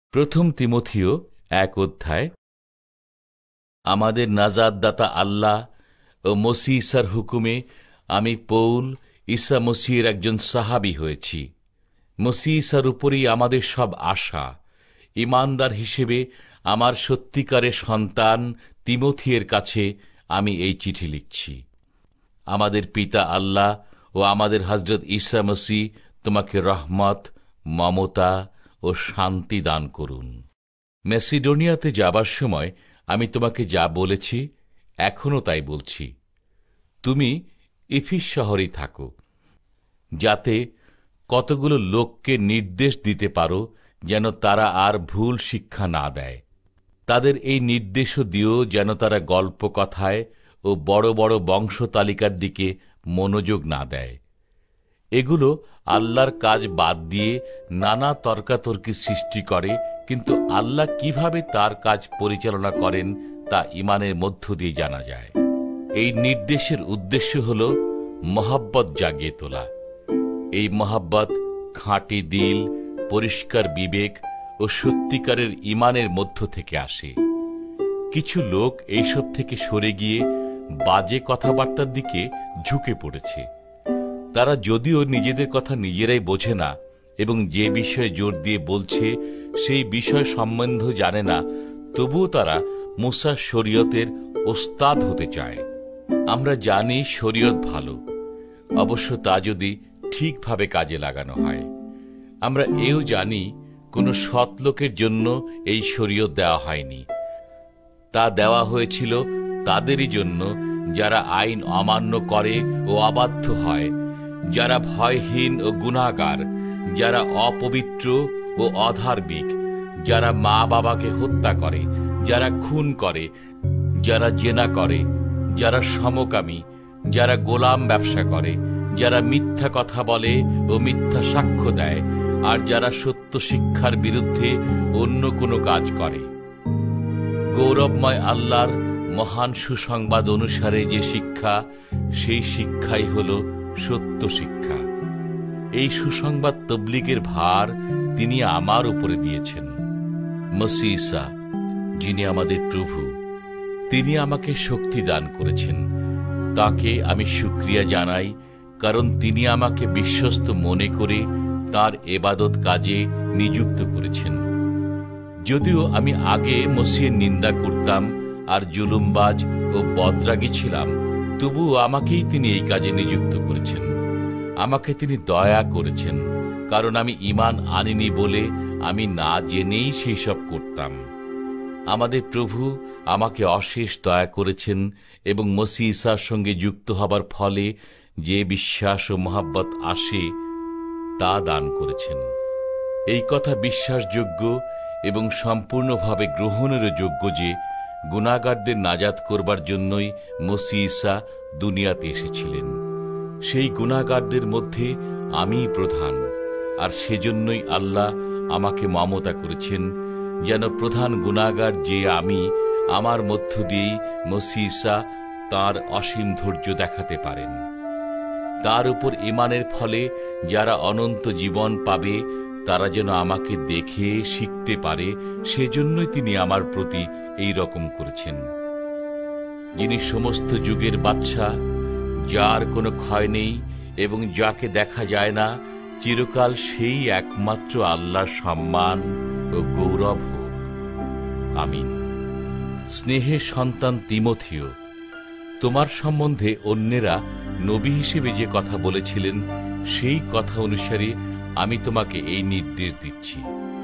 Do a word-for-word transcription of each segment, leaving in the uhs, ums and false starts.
প্রথম তিমথিও এক অধ্যায়। আমাদের নাজাতদাতা আল্লাহ ও মসীহ ঈসার হুকুমে আমি পৌল ঈসা মসীহের একজন সাহাবী হয়েছি। মসীহ ঈসার উপরই আমাদের সব আশা। ঈমানদার হিসেবে আমার সত্যিকারের সন্তান তিমথিয়ের কাছে আমি এই চিঠি লিখছি। আমাদের পিতা আল্লাহ ও আমাদের হযরত ঈসা মসীহ তোমাকে রহমত, মমতা ও শান্তি দান করুন। ম্যাসিডোনিয়াতে যাবার সময় আমি তোমাকে যা বলেছি এখনও তাই বলছি। তুমি ইফিস শহরেই থাকো, যাতে কতগুলো লোককে নির্দেশ দিতে পারো যেন তারা আর ভুল শিক্ষা না দেয়। তাদের এই নির্দেশও দিও যেন তারা গল্প কথায় ও বড় বড় বংশতালিকার দিকে মনোযোগ না দেয়। এগুলো আল্লাহর কাজ বাদ দিয়ে নানা তর্কাতর্কি সৃষ্টি করে, কিন্তু আল্লাহ কিভাবে তার কাজ পরিচালনা করেন তা ঈমানের মধ্য দিয়ে জানা যায়। এই নির্দেশের উদ্দেশ্য হল মহাব্বত জাগিয়ে তোলা। এই মহাব্বত খাঁটি দিল, পরিষ্কার বিবেক ও সত্যিকারের ঈমানের মধ্য থেকে আসে। কিছু লোক এইসব থেকে সরে গিয়ে বাজে কথাবার্তার দিকে ঝুঁকে পড়েছে। তারা যদিও নিজেদের কথা নিজেরাই বোঝে না এবং যে বিষয়ে জোর দিয়ে বলছে সেই বিষয় সম্বন্ধ জানে না, তবুও তারা মুসার শরীয়তের ওস্তাদ হতে চায়। আমরা জানি শরীয়ত ভালো, অবশ্য তা যদি ঠিকভাবে কাজে লাগানো হয়। আমরা এও জানি কোনো সৎ লোকের জন্য এই শরীয়ত দেওয়া হয়নি। তা দেওয়া হয়েছিল তাদেরই জন্য যারা আইন অমান্য করে ও অবাধ্য হয়, যারা ভয়হীন ও গুনাহগার, যারা অপবিত্র ও অধার্মিক, যারা মা বাবাকে হত্যা করে, যারা খুন করে, যারা জেনা করে, যারা সমকামী, যারা গোলাম ব্যবসা করে, যারা মিথ্যা কথা বলে ও মিথ্যা সাক্ষ্য দেয়, আর যারা সত্য শিক্ষার বিরুদ্ধে অন্য কোনো কাজ করে। গৌরবময় আল্লাহর মহান সুসংবাদ অনুসারে যে শিক্ষা, সেই শিক্ষাই হল সত্য শিক্ষা। এই সুসংবাদ তবলিগের ভার তিনি আমার উপরে দিয়েছেন। মসীহ ঈসা, যিনি আমাদের প্রভু, তিনি আমাকে শক্তি দান করেছেন। তাকে আমি শুকরিয়া জানাই, কারণ তিনি আমাকে বিশ্বস্ত মনে করে তার এবাদত কাজে নিযুক্ত করেছেন। যদিও আমি আগে মসীহের নিন্দা করতাম আর জুলুমবাজ ও বদরাগী ছিলাম, তবুও আমাকেই তিনি এই কাজে নিযুক্ত করেছেন। আমাকে তিনি দয়া করেছেন, কারণ আমি ঈমান আনিনি বলে আমি না জেনেই সেই সব করতাম। আমাদের প্রভু আমাকে অশেষ দয়া করেছেন এবং মসীহ ঈসার সঙ্গে যুক্ত হবার ফলে যে বিশ্বাস ও মহাব্বত আসে তা দান করেছেন। এই কথা বিশ্বাসযোগ্য এবং সম্পূর্ণভাবে গ্রহণেরও যোগ্য যে গুনাহগারদের নাজাত করবার জন্যই মসীহ ঈসা দুনিয়াতে এসেছিলেন। সেই গুনাহগারদের মধ্যে আমিই প্রধান, আর সেজন্যই আল্লাহ আমাকে মমতা করেছেন, যেন প্রধান গুনাহগার যে আমি, আমার মধ্য দিয়েই মসীহ ঈসা তাঁর অসীম ধৈর্য দেখাতে পারেন। তার উপর ঈমানের ফলে যারা অনন্ত জীবন পাবে, তারা যেন আমাকে দেখে শিখতে পারে, সেজন্যই তিনি আমার প্রতি এই রকম করেছেন। যিনি সমস্ত যুগের বাদশা, যার কোনো ক্ষয় নেই এবং যাকে দেখা যায় না, চিরকাল সেই একমাত্র আল্লাহর সম্মান ও গৌরব হোক। আমিন। স্নেহের সন্তান তিমথিও, তোমার সম্বন্ধে অন্যেরা নবী হিসেবে যে কথা বলেছিলেন, সেই কথা অনুসারে আমি তোমাকে এই নির্দেশ দিচ্ছি।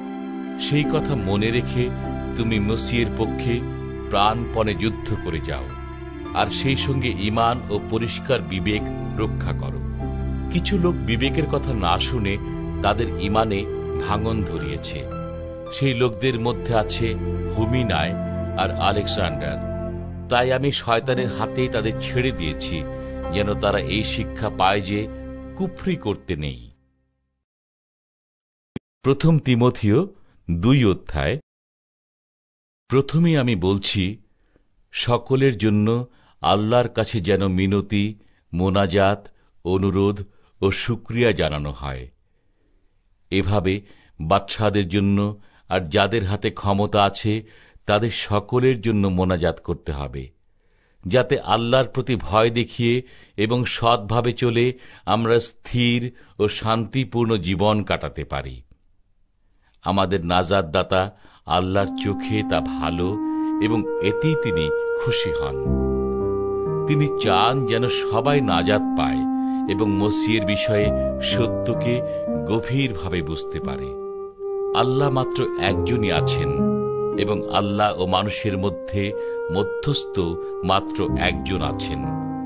সেই কথা মনে রেখে তুমি মসীহের পক্ষে প্রাণপণে যুদ্ধ করে যাও, আর সেই সঙ্গে ঈমান ও পরিষ্কার বিবেক রক্ষা করো। কিছু লোক বিবেকের কথা না শুনে তাদের ঈমানে ভাঙন ধরিয়েছে। সেই লোকদের মধ্যে আছে হুমিনায় আর আলেকজান্ডার। তাই আমি শয়তানের হাতেই তাদের ছেড়ে দিয়েছি, যেন তারা এই শিক্ষা পায় যে কুফরি করতে নেই। প্রথম তিমথিও দুই অধ্যায়। প্রথমে আমি বলছি, সকলের জন্য আল্লাহর কাছে যেন মিনতি, মোনাজাত, অনুরোধ ও শুকরিয়া জানানো হয়। এভাবে বাদশাহদের জন্য আর যাদের হাতে ক্ষমতা আছে তাদের সকলের জন্য মোনাজাত করতে হবে, যাতে আল্লাহর প্রতি ভয় দেখিয়ে এবং সৎভাবে চলে আমরা স্থির ও শান্তিপূর্ণ জীবন কাটাতে পারি। আমাদের নাজাতদাতা আল্লাহর চোখে তা ভালো এবং এতেই তিনি খুশি হন। তিনি চান যেন সবাই নাজাত পায় এবং মসিহের বিষয়ে সত্যকে গভীরভাবে বুঝতে পারে। আল্লাহ মাত্র একজনই আছেন এবং আল্লাহ ও মানুষের মধ্যে মধ্যস্থ মাত্র একজন আছেন।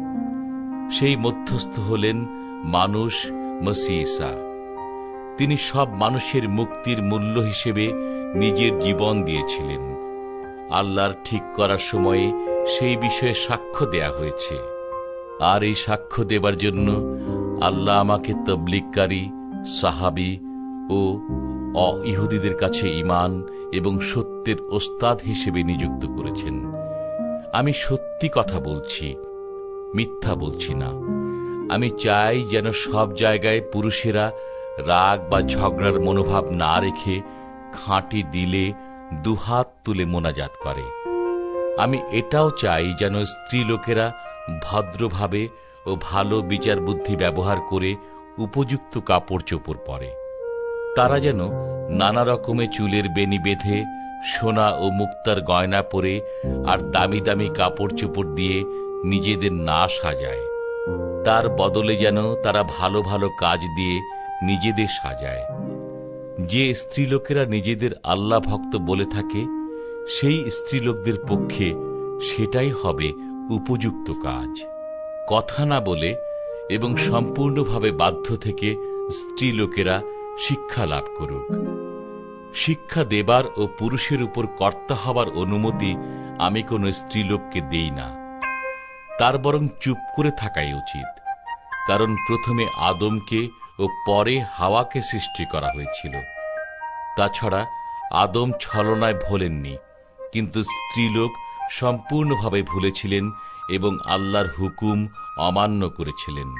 সেই মধ্যস্থ হলেন মানুষ মসিহ ঈসা। তিনি সব মানুষের মুক্তির মূল্য হিসেবে নিজের জীবন দিয়েছিলেন। আল্লাহর ঠিক করার সময়ে সেই বিষয়ে সাক্ষ্য দেয়া হয়েছে, আর এই সাক্ষ্য দেবার জন্য আল্লাহ আমাকে তবলিগকারী, সাহাবী ও অ-ইহুদিদের কাছে ঈমান এবং সত্যের ওস্তাদ হিসেবে নিযুক্ত করেছেন। আমি সত্যি কথা বলছি, মিথ্যা বলছি না। আমি চাই যেন সব জায়গায় পুরুষেরা রাগ বা ঝগড়ার মনোভাব না রেখে খাঁটি দিলে দুহাত তুলে মোনাজাত করে। আমি এটাও চাই যেন স্ত্রী লোকেরা ভদ্রভাবে ও ভালো বিচার বুদ্ধি ব্যবহার করে উপযুক্ত কাপড় চোপড় পরে। তারা যেন নানা রকমের চুলের বেনি বেঁধে, সোনা ও মুক্তার গয়না পরে আর দামি দামি কাপড় চোপড় দিয়ে নিজেদের না সাজায়। তার বদলে যেন তারা ভালো ভালো কাজ দিয়ে নিজেদের সাজায়। যে স্ত্রীলোকেরা নিজেদের আল্লাহ ভক্ত বলে থাকে, সেই স্ত্রীলোকদের পক্ষে সেটাই হবে উপযুক্ত কাজ। কথা না বলে এবং সম্পূর্ণভাবে বাধ্য থেকে স্ত্রীলোকেরা শিক্ষা লাভ করুক। শিক্ষা দেবার ও পুরুষের উপর কর্তা হবার অনুমতি আমি কোনো স্ত্রীলোককে দেই না। তার বরং চুপ করে থাকাই উচিত, কারণ প্রথমে আদমকে ও পরে হাওয়াকে সৃষ্টি করা হয়েছিল। তাছাড়া আদম ছলনায় ভোলেননি, কিন্তু স্ত্রীলোক সম্পূর্ণভাবে ভুলেছিলেন এবং আল্লাহর হুকুম অমান্য করেছিলেন।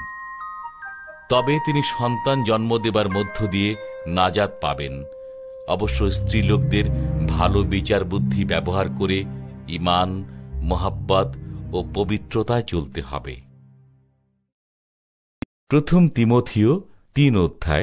তবে তিনি সন্তান জন্ম দেবার মধ্য দিয়ে নাজাত পাবেন। অবশ্য স্ত্রীলোকদের ভালো বিচার বুদ্ধি ব্যবহার করে ঈমান, মোহাব্বত ও পবিত্রতায় চলতে হবে। প্রথম তিমথিয় তিন অধ্যায়।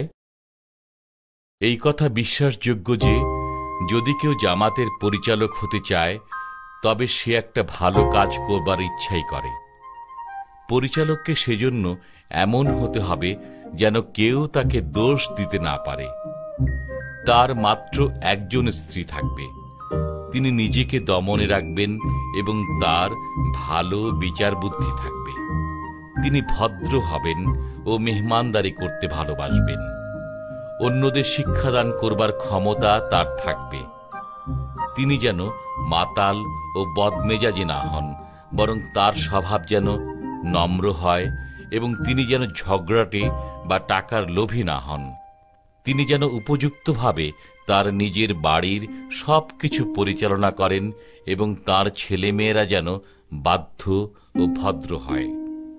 এই কথা বিশ্বাসযোগ্য যে যদি কেউ জামাতের পরিচালক হতে চায় তবে সে একটা ভালো কাজ করবার ইচ্ছাই করে। পরিচালককে সেজন্য এমন হতে হবে যেন কেউ তাকে দোষ দিতে না পারে। তার মাত্র একজন স্ত্রী থাকবে। তিনি নিজেকে দমনে রাখবেন এবং তার ভালো বিচার বুদ্ধি থাকবে। তিনি ভদ্র হবেন ও মেহমানদারি করতে ভালোবাসবেন। অন্যদের শিক্ষাদান করবার ক্ষমতা তার থাকবে। তিনি যেন মাতাল ও বদমেজাজি না হন, বরং তার স্বভাব যেন নম্র হয় এবং তিনি যেন ঝগড়াটে বা টাকার লোভী না হন। তিনি যেন উপযুক্তভাবে তার নিজের বাড়ির সব কিছু পরিচালনা করেন এবং তার ছেলেমেয়েরা যেন বাধ্য ও ভদ্র হয়।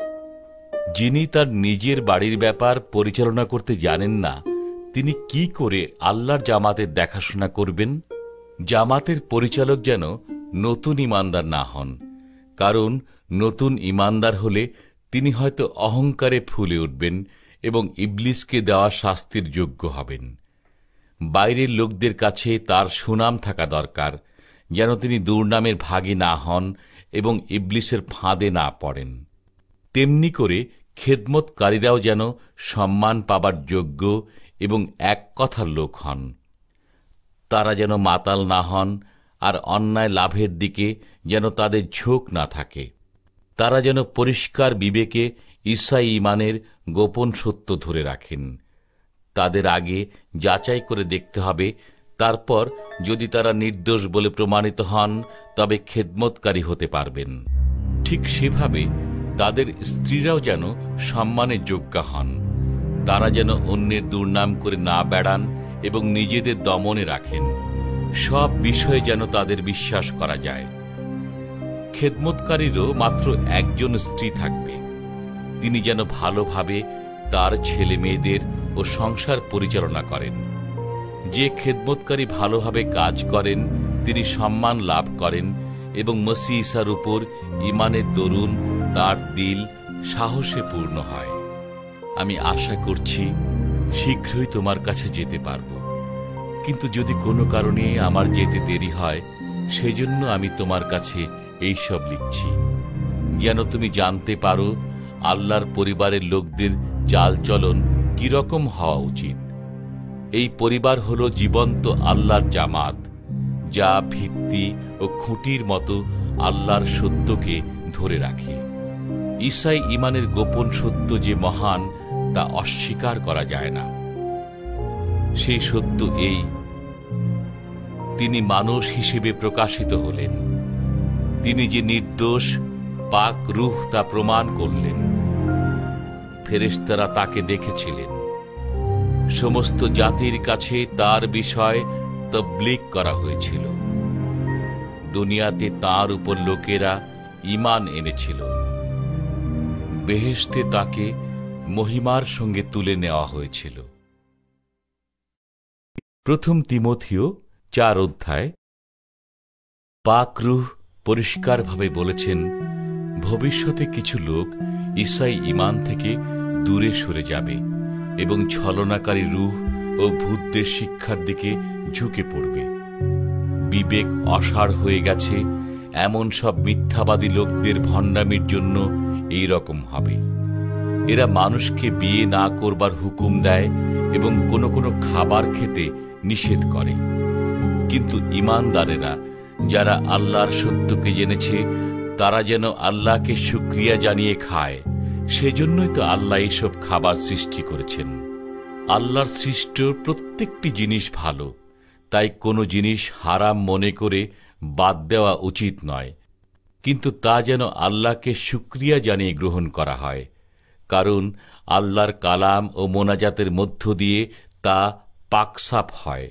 যিনি তার নিজের বাড়ির ব্যাপার পরিচালনা করতে জানেন না, তিনি কি করে আল্লাহর জামাতের দেখাশোনা করবেন? জামাতের পরিচালক যেন নতুন ঈমানদার না হন, কারণ নতুন ঈমানদার হলে তিনি হয়তো অহংকারে ফুলে উঠবেন এবং ইবলিসকে দেওয়া শাস্তির যোগ্য হবেন। বাইরের লোকদের কাছে তার সুনাম থাকা দরকার, যেন তিনি দুর্নামের ভাগী না হন এবং ইবলিসের ফাঁদে না পড়েন। তেমনি করে খেদমতকারীরাও যেন সম্মান পাবার যোগ্য এবং এক কথার লোক হন। তারা যেন মাতাল না হন আর অন্যায় লাভের দিকে যেন তাদের ঝোঁক না থাকে। তারা যেন পরিষ্কার বিবেকে ঈসা ঈমানের গোপন সত্য ধরে রাখেন। তাদের আগে যাচাই করে দেখতে হবে, তারপর যদি তারা নির্দোষ বলে প্রমাণিত হন তবে খেদমতকারী হতে পারবেন। ঠিক সেভাবে তাদের স্ত্রীরাও যেন সম্মানের যোগ্যা হন। তারা যেন অন্যের দুর্নাম করে না বেড়ান এবং নিজেদের দমনে রাখেন। সব বিষয়ে যেন তাদের বিশ্বাস করা যায়। খেদমতকারীরও মাত্র একজন স্ত্রী থাকবে। তিনি যেন ভালোভাবে তার ছেলে মেয়েদের ও সংসার পরিচালনা করেন। যে খেদমতকারী ভালোভাবে কাজ করেন তিনি সম্মান লাভ করেন এবং মসিহ ঈসার উপর ঈমানের দরুন তার দিল সাহসে পূর্ণ হয়। আমি আশা করছি শীঘ্রই তোমার কাছে যেতে পারব, কিন্তু যদি কোনো কারণে আমার যেতে দেরি হয় সেজন্য আমি তোমার কাছে এইসব লিখছি, যেন তুমি জানতে পারো আল্লাহর পরিবারের লোকদের চালচলন কিরকম হওয়া উচিত। এই পরিবার হল জীবন্ত আল্লাহর জামাত, যা ভিত্তি ও খুঁটির মতো আল্লাহর সত্যকে ধরে রাখে। ঈসাই ঈমানের গোপন সত্য যে মহান তা অস্বীকার করা যায় না। সেই সত্য এই, তিনি মানুষ হিসেবে প্রকাশিত হলেন। তিনি যে নির্দোষ পাক রূহ তা প্রমাণ করলেন। ফেরেশতারা তাকে দেখেছিলেন। সমস্ত জাতির কাছে তার বিষয় তাবলীগ করা হয়েছিল। দুনিয়াতে তার উপর লোকেরা ঈমান এনেছিল। বেহেশতে তাকে মহিমার সঙ্গে তুলে নেওয়া হয়েছিল। প্রথম তিমোথীয় চার অধ্যায়। পাক রূহ পরিষ্কারভাবে বলেছেন, ভবিষ্যতে কিছু লোক ঈসাই ঈমান থেকে দূরে সরে যাবে এবং ছলনাকারী রূহ ও ভূতদের শিক্ষার দিকে ঝুঁকে পড়বে। বিবেক অসাড় হয়ে গেছে এমন সব মিথ্যাবাদী লোকদের ভণ্ডামির জন্য এই রকম হবে। এরা মানুষকে বিয়ে না করবার হুকুম দেয় এবং কোনো কোনো খাবার খেতে নিষেধ করে। কিন্তু ঈমানদারেরা যারা আল্লাহর সত্যকে জেনেছে তারা যেন আল্লাহকে শুকরিয়া জানিয়ে খায়। সেজন্যই তো আল্লাহ এসব খাবার সৃষ্টি করেছেন। আল্লাহর সৃষ্ট প্রত্যেকটি জিনিস ভালো, তাই কোনো জিনিস হারাম মনে করে বাদ দেওয়া উচিত নয়, কিন্তু তা যেন আল্লাহকে শুকরিয়া জানিয়ে গ্রহণ করা হয়, কারণ আল্লাহর কালাম ও মোনাজাতের মধ্য দিয়ে তা পাকসাফ হয়।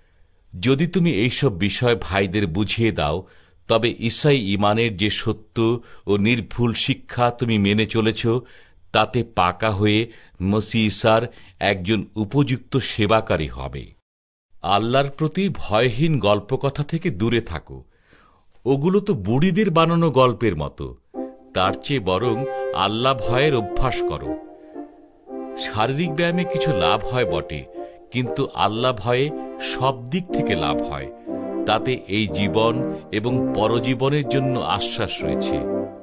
যদি তুমি এইসব বিষয় ভাইদের বুঝিয়ে দাও, তবে ঈসাই ঈমানের যে সত্য ও নির্ভুল শিক্ষা তুমি মেনে চলেছ তাতে পাকা হয়ে মসিহ ঈসার একজন উপযুক্ত সেবাকারী হবে। আল্লাহর প্রতি ভয়হীন গল্পকথা থেকে দূরে থাকো। ওগুলো তো বুড়িদের বানানো গল্পের মতো। তার চেয়ে বরং আল্লাহ ভয়ের অভ্যাস করো। শারীরিক ব্যায়ামে কিছু লাভ হয় বটে, কিন্তু আল্লাহ ভয়ে সব দিক থেকে লাভ হয়। তাতে এই জীবন এবং পরজীবনের জন্য আশ্বাস রয়েছে।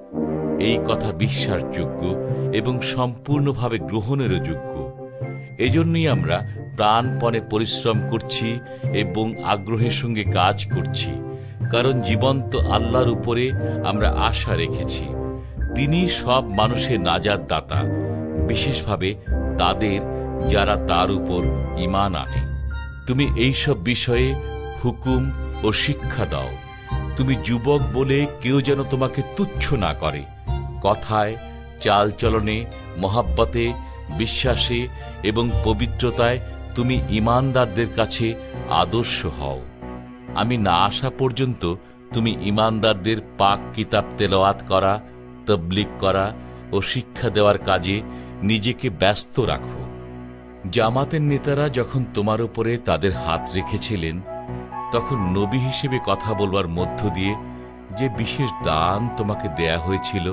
এই কথা বিশ্বাসযোগ্য এবং সম্পূর্ণভাবে গ্রহণেরও যোগ্য। এজন্যই আমরা প্রাণপণে পরিশ্রম করছি এবং আগ্রহের সঙ্গে কাজ করছি, কারণ জীবন্ত আল্লাহর উপরে আমরা আশা রেখেছি। তিনি সব মানুষের নাজাত দাতা, বিশেষভাবে তাদের যারা তার উপর ঈমান আনে। তুমি এইসব বিষয়ে হুকুম ও শিক্ষা দাও। তুমি যুবক বলে কেউ যেন তোমাকে তুচ্ছ না করে। কথায়, চালচলনে, মহাব্বতে, বিশ্বাসে এবং পবিত্রতায় তুমি ঈমানদারদের কাছে আদর্শ হও। আমি না আসা পর্যন্ত তুমি ঈমানদারদের পাক কিতাব তেলাওয়াত করা, তাবলীগ করা ও শিক্ষা দেওয়ার কাজে নিজেকে ব্যস্ত রাখো। জামাতের নেতারা যখন তোমার উপরে তাদের হাত রেখেছিলেন, তখন নবী হিসেবে কথা বলবার মধ্য দিয়ে যে বিশেষ দান তোমাকে দেয়া হয়েছিল,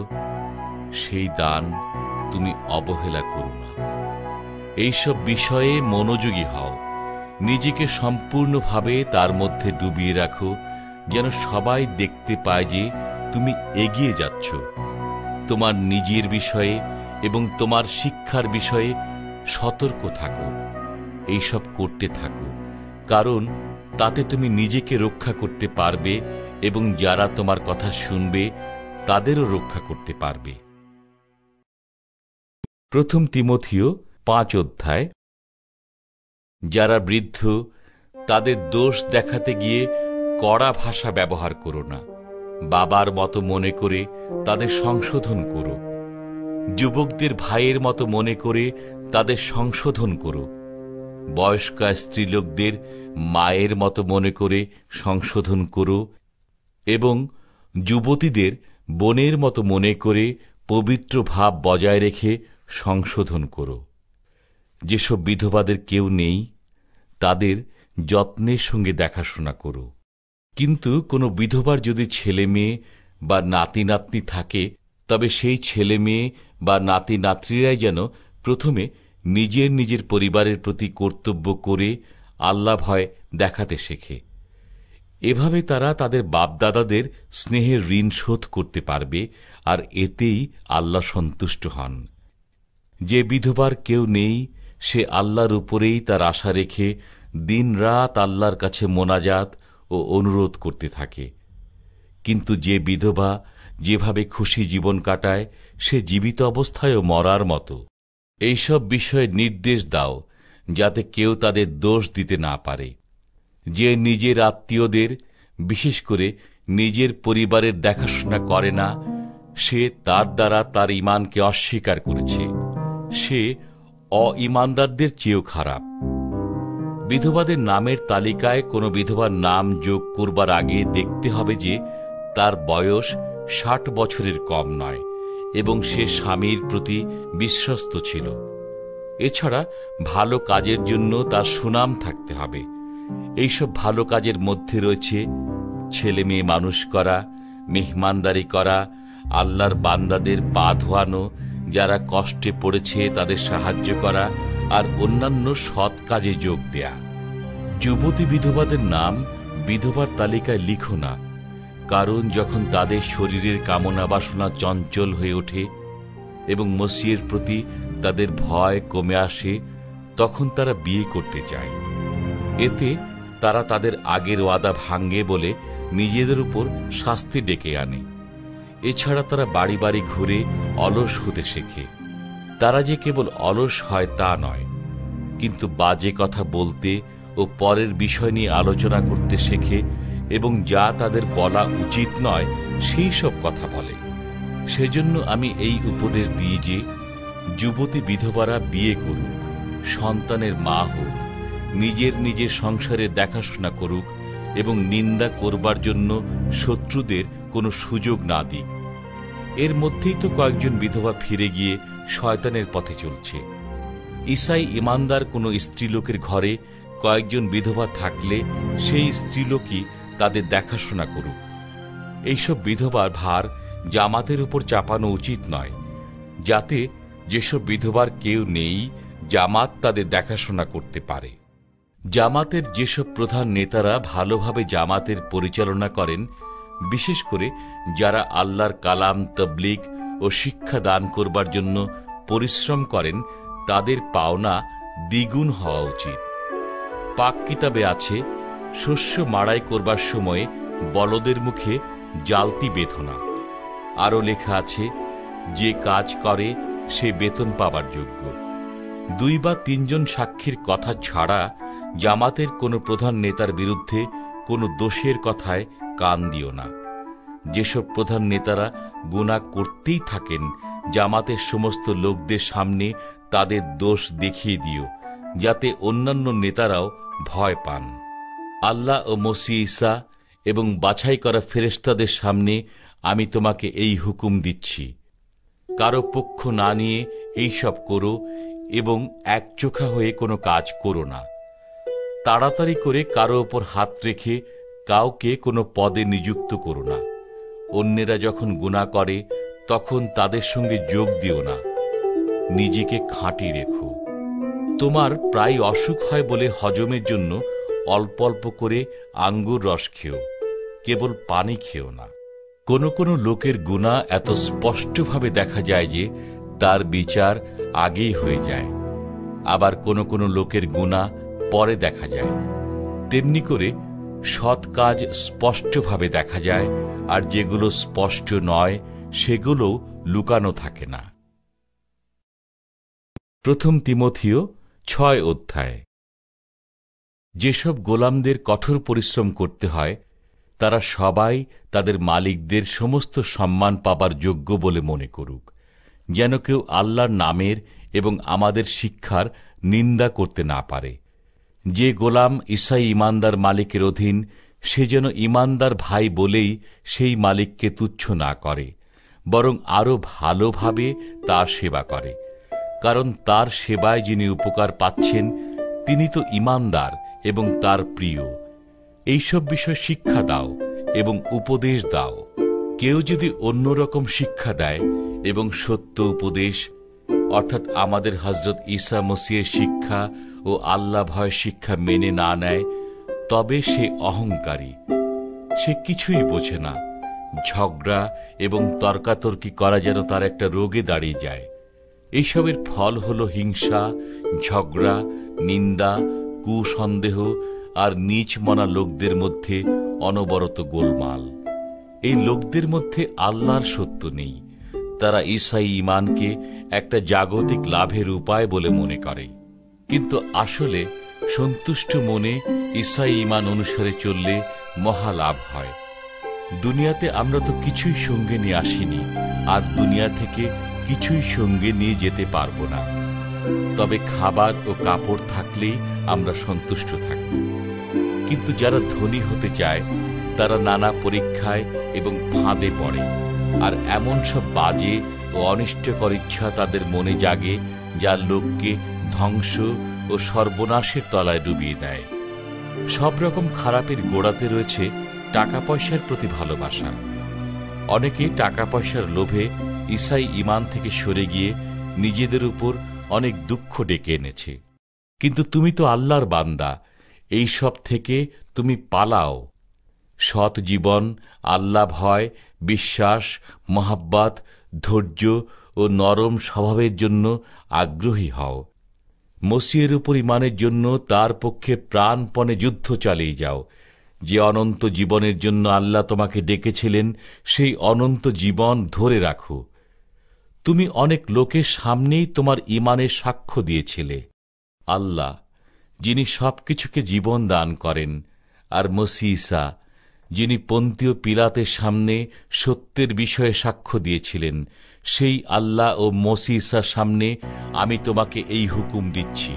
সেই দান তুমি অবহেলা করো না। এইসব বিষয়ে মনোযোগী হও। নিজেকে সম্পূর্ণভাবে তার মধ্যে ডুবিয়ে রাখো, যেন সবাই দেখতে পায় যে তুমি এগিয়ে যাচ্ছ। তোমার নিজের বিষয়ে এবং তোমার শিক্ষার বিষয়ে সতর্ক থাকো। এইসব করতে থাকো, কারণ তাতে তুমি নিজেকে রক্ষা করতে পারবে এবং যারা তোমার কথা শুনবে তাদেরও রক্ষা করতে পারবে। প্রথম তিমোথীয় পাঁচ অধ্যায়। যারা বৃদ্ধ তাদের দোষ দেখাতে গিয়ে কড়া ভাষা ব্যবহার করো না। বাবার মতো মনে করে তাদের সংশোধন করো। যুবকদের ভাইয়ের মতো মনে করে তাদের সংশোধন করো। বয়স্কা স্ত্রীলোকদের মায়ের মতো মনে করে সংশোধন করো এবং যুবতীদের বোনের মতো মনে করে পবিত্র ভাব বজায় রেখে সংশোধন করো। যেসব বিধবাদের কেউ নেই তাদের যত্নের সঙ্গে দেখাশোনা করো। কিন্তু কোনো বিধবার যদি ছেলে মেয়ে বা নাতি নাতনি থাকে, তবে সেই ছেলে মেয়ে বা নাতি নাতনিরাই যেন প্রথমে নিজের নিজের পরিবারের প্রতি কর্তব্য করে আল্লাহ ভয় দেখাতে শেখে। এভাবে তারা তাদের বাপদাদাদের স্নেহের ঋণ শোধ করতে পারবে, আর এতেই আল্লাহ সন্তুষ্ট হন। যে বিধবার কেউ নেই, সে আল্লাহর উপরেই তার আশা রেখে দিন রাত আল্লাহর কাছে মোনাজাত ও অনুরোধ করতে থাকে। কিন্তু যে বিধবা যেভাবে খুশি জীবন কাটায়, সে জীবিত অবস্থায়ও মরার মতো। এইসব বিষয়ে নির্দেশ দাও, যাতে কেউ তাদের দোষ দিতে না পারে। যে নিজের আত্মীয়দের, বিশেষ করে নিজের পরিবারের দেখাশোনা করে না, সে তার দ্বারা তার ঈমানকে অস্বীকার করেছে। সে অঈমানদারদের চেয়েও খারাপ। বিধবাদের নামের তালিকায় কোনো বিধবার নাম যোগ করবার আগে দেখতে হবে যে তার বয়স ষাট বছরের কম নয় এবং সে স্বামীর প্রতি বিশ্বস্ত ছিল। এছাড়া ভালো কাজের জন্য তার সুনাম থাকতে হবে। এইসব ভালো কাজের মধ্যে রয়েছে ছেলে মেয়ে মানুষ করা, মেহমানদারি করা, আল্লাহর বান্দাদের পা ধোয়ানো, যারা কষ্টে পড়েছে তাদের সাহায্য করা, আর অন্যান্য সৎ কাজে যোগ দেয়া। যুবতী বিধবাদের নাম বিধবার তালিকায় লিখো না, কারণ যখন তাদের শরীরের কামনা বাসনা চঞ্চল হয়ে ওঠে এবং মসিহের প্রতি তাদের ভয় কমে আসে, তখন তারা বিয়ে করতে চায়। এতে তারা তাদের আগের ওয়াদা ভাঙ্গে বলে নিজেদের উপর শাস্তি ডেকে আনে। এছাড়া তারা বাড়ি বাড়ি ঘুরে অলস হতে শেখে। তারা যে কেবল অলস হয় তা নয়, কিন্তু বাজে কথা বলতে ও পরের বিষয় নিয়ে আলোচনা করতে শেখে এবং যা তাদের বলা উচিত নয় সেই সব কথা বলে। সেজন্য আমি এই উপদেশ দিই যে যুবতী বিধবারা বিয়ে করুক, সন্তানের মা হোক, নিজের নিজের সংসারের দেখাশোনা করুক এবং নিন্দা করবার জন্য শত্রুদের কোনো সুযোগ না দিক। এর মধ্যেই তো কয়েকজন বিধবা ফিরে গিয়ে শয়তানের পথে চলছে। ঈসাই ঈমানদার কোনো স্ত্রীলোকের ঘরে কয়েকজন বিধবা থাকলে সেই স্ত্রীলোকই তাদের দেখাশোনা করুক। এইসব বিধবার ভার জামাতের উপর চাপানো উচিত নয়, যাতে যেসব বিধবার কেউ নেই, জামাত তাদের দেখাশোনা করতে পারে। জামাতের যেসব প্রধান নেতারা ভালোভাবে জামাতের পরিচালনা করেন, বিশেষ করে যারা আল্লাহর কালাম তাবলীগ ও শিক্ষা দান করবার জন্য পরিশ্রম করেন, তাদের পাওনা দ্বিগুণ হওয়া উচিত। পাক কিতাবে আছে, শস্য মাড়াই করবার সময়ে বলদের মুখে জালতি বেঁধো না। আরও লেখা আছে, যে কাজ করে সে বেতন পাবার যোগ্য। দুই বা তিনজন সাক্ষীর কথা ছাড়া জামাতের কোনো প্রধান নেতার বিরুদ্ধে কোনো দোষের কথায় কান দিও না। যেসব প্রধান নেতারা গুনাহ করতেই থাকেন, জামাতের সমস্ত লোকদের সামনে তাদের দোষ দেখিয়ে দিও, যাতে অন্যান্য নেতারাও ভয় পান। আল্লাহ ও মসিহ ঈসা এবং বাছাই করা ফেরেশতাদের সামনে আমি তোমাকে এই হুকুম দিচ্ছি, কারো পক্ষ না নিয়ে এই সব করো এবং একচোখা হয়ে কোনো কাজ করো না। তাড়াতাড়ি করে কারো ওপর হাত রেখে কাউকে কোনো পদে নিযুক্ত করো না। অন্যেরা যখন গুনাহ করে তখন তাদের সঙ্গে যোগ দিও না। নিজেকে খাঁটি রেখো। তোমার প্রায় অসুখ হয় বলে হজমের জন্য অল্প অল্প করে আঙ্গুর রস খেও, কেবল পানি খেও না। কোনো কোনো লোকের গুনাহ এত স্পষ্টভাবে দেখা যায় যে তার বিচার আগেই হয়ে যায়, আবার কোনো কোনো লোকের গুনাহ পরে দেখা যায়। তেমনি করে সৎ কাজ স্পষ্টভাবে দেখা যায়, আর যেগুলো স্পষ্ট নয় সেগুলো লুকানো থাকে না। প্রথম তিমথিও ছয় অধ্যায়। যেসব গোলামদের কঠোর পরিশ্রম করতে হয়, তারা সবাই তাদের মালিকদের সমস্ত সম্মান পাবার যোগ্য বলে মনে করুক, যেন কেউ আল্লাহর নামের এবং আমাদের শিক্ষার নিন্দা করতে না পারে। যে গোলাম ঈসাই ঈমানদার মালিকের অধীন, সে যেন ঈমানদার ভাই বলেই সেই মালিককে তুচ্ছ না করে, বরং আরও ভালোভাবে তার সেবা করে। কারণ তার সেবায় যিনি উপকার পাচ্ছেন তিনি তো ঈমানদার এবং তার প্রিয়, এইসব বিষয় শিক্ষা দাও এবং উপদেশ দাও। কেউ যদি অন্যরকম শিক্ষা দেয় এবং সত্য উপদেশ অর্থাৎ আমাদের হযরত ঈসা মসীহের শিক্ষা ও আল্লাহ ভয় শিক্ষা মেনে না নেয়, তবে সে অহংকারী, সে কিছুই বোঝে না। ঝগড়া এবং তর্কাতর্কি করা যেন তার একটা রোগে দাঁড়িয়ে যায়। এইসবের ফল হল হিংসা, ঝগড়া, নিন্দা, কুসন্দেহ আর নীচ মনা লোকদের মধ্যে অনবরত গোলমাল। এই লোকদের মধ্যে আল্লাহর সত্য নেই। তারা ঈসাই ঈমানকে একটা জাগতিক লাভের উপায় বলে মনে করে, কিন্তু আসলে সন্তুষ্ট মনে ঈসাই ঈমান অনুসারে চললে মহা লাভ হয়। দুনিয়াতে আমরা তো কিছুই সঙ্গে নিয়ে আসিনি, আর দুনিয়া থেকে কিছুই সঙ্গে নিয়ে যেতে পারবো না। তবে খাবার ও কাপড় থাকলেই আমরা সন্তুষ্ট থাকব। কিন্তু যারা ধনী হতে চায় তারা নানা পরীক্ষায় এবং ফাঁদে পড়ে, আর এমন সব বাজে ও অনিষ্টকর ইচ্ছা তাদের মনে জাগে যা লোককে ধ্বংস ও সর্বনাশের তলায় ডুবিয়ে দেয়। সব রকম খারাপের গোড়াতে রয়েছে টাকা পয়সার প্রতি ভালোবাসা। অনেকে টাকা পয়সার লোভে ঈসাই ঈমান থেকে সরে গিয়ে নিজেদের উপর অনেক দুঃখ ডেকে এনেছে। কিন্তু তুমি তো আল্লাহর বান্দা, এই সব থেকে তুমি পালাও। সৎ জীবন, আল্লাহ ভয়, বিশ্বাস, মহাব্বত, ধৈর্য ও নরম স্বভাবের জন্য আগ্রহী হও। মসীহের উপর ঈমানের জন্য তার পক্ষে প্রাণপণে যুদ্ধ চালিয়ে যাও। যে অনন্ত জীবনের জন্য আল্লাহ তোমাকে ডেকেছিলেন, সেই অনন্ত জীবন ধরে রাখো। তুমি অনেক লোকের সামনেই তোমার ঈমানের সাক্ষ্য দিয়েছিলে। আল্লাহ যিনি সবকিছুকে জীবন দান করেন, আর মসীহ ঈসা যিনি পন্তীয় পিলাতের সামনে সত্যের বিষয়ে সাক্ষ্য দিয়েছিলেন, সেই আল্লাহ ও মসীহ ঈসার সামনে আমি তোমাকে এই হুকুম দিচ্ছি।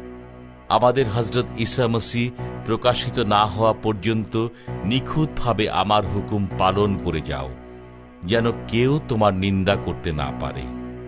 আমাদের হযরত ঈসা মসীহ প্রকাশিত না হওয়া পর্যন্ত নিখুঁতভাবে আমার হুকুম পালন করে যাও, যেন কেউ তোমার নিন্দা করতে না পারে।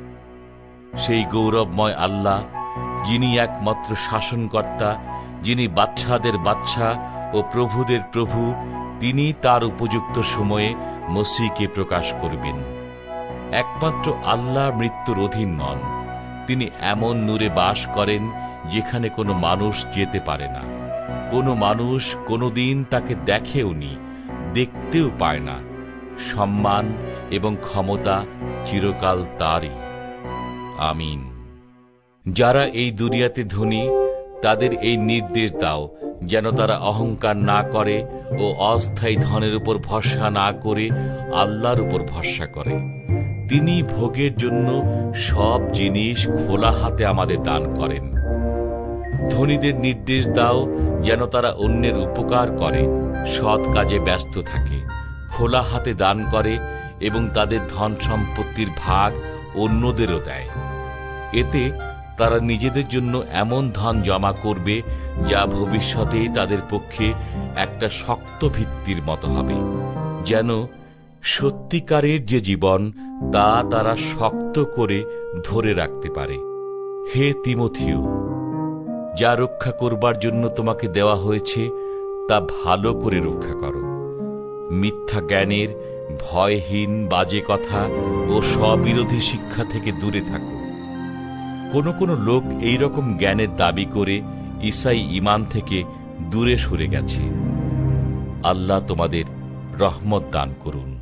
সেই গৌরবময় আল্লাহ যিনি একমাত্র শাসনকর্তা, যিনি বাদশাদের বাদশা ও প্রভুদের প্রভু, তিনি তার উপযুক্ত সময়ে মসীহকে প্রকাশ করবেন। একমাত্র আল্লাহ মৃত্যুর অধীন নন। তিনি এমন নূরে বাস করেন যেখানে কোনো মানুষ যেতে পারে না। কোনো মানুষ কোনোদিন তাকে দেখেওনি, দেখতেও পায় না। সম্মান এবং ক্ষমতা চিরকাল তারই। আমিন। যারা এই দুনিয়াতে ধনী, তাদের এই নির্দেশ দাও যেন তারা অহংকার না করে ও অস্থায়ী ধনের উপর ভরসা না করে আল্লাহর উপর ভরসা করে। তিনি ভোগের জন্য সব জিনিস খোলা হাতে আমাদের দান করেন। ধনীদের নির্দেশ দাও যেন তারা অন্যের উপকার করে, সৎ কাজে ব্যস্ত থাকে, খোলা হাতে দান করে এবং তাদের ধন সম্পত্তির ভাগ অন্যদেরও দেয়। এতে তারা নিজেদের জন্য এমন ধন জমা করবে যা ভবিষ্যতে তাদের পক্ষে একটা শক্ত ভিত্তির মতো হবে, যেন সত্যিকারের যে জীবন তা তারা শক্ত করে ধরে রাখতে পারে। হে তিমথিও, যা রক্ষা করবার জন্য তোমাকে দেওয়া হয়েছে তা ভালো করে রক্ষা করো। মিথ্যা জ্ঞানের, ভয়হীন বাজে কথা ও স্ববিরোধী শিক্ষা থেকে দূরে থাকো। কোন কোন লোক এই রকম জ্ঞানের দাবি করে ঈসাই ঈমান থেকে দূরে সরে গেছে। আল্লাহ তোমাদের রহমত দান করুন।